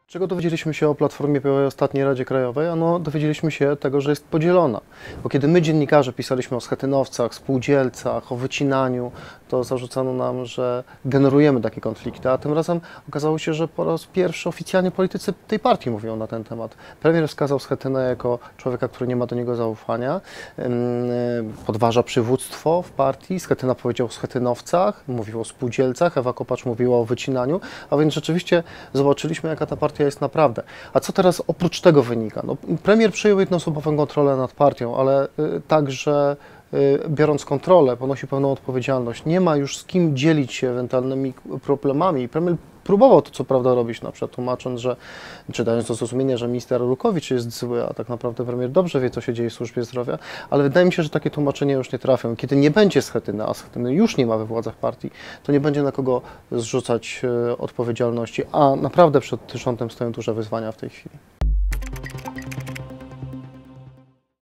Czego dowiedzieliśmy się o Platformie w ostatniej Radzie Krajowej? Ano, dowiedzieliśmy się tego, że jest podzielona. Bo kiedy my, dziennikarze, pisaliśmy o schetynowcach, spółdzielcach, o wycinaniu, to zarzucano nam, że generujemy takie konflikty, a tym razem okazało się, że po raz pierwszy oficjalnie politycy tej partii mówią na ten temat. Premier wskazał Schetynę jako człowieka, który nie ma do niego zaufania, podważa przywództwo w partii. Schetyna powiedział o schetynowcach, mówił o spółdzielcach, Ewa Kopacz mówiła o wycinaniu, a więc rzeczywiście zobaczyliśmy, jaka ta partia jest naprawdę. A co teraz oprócz tego wynika? No, premier przyjął jednoosobową kontrolę nad partią, ale także biorąc kontrolę, ponosi pełną odpowiedzialność. Nie ma już z kim dzielić się ewentualnymi problemami. Premier próbował to co prawda robić, na przykład tłumacząc, że, czy dając do zrozumienia, że minister Arłukowicz jest zły, a tak naprawdę premier dobrze wie, co się dzieje w służbie zdrowia, ale wydaje mi się, że takie tłumaczenia już nie trafią. Kiedy nie będzie Schetyny, a Schetyny już nie ma we władzach partii, to nie będzie na kogo zrzucać odpowiedzialności, a naprawdę przed rządem stoją duże wyzwania w tej chwili.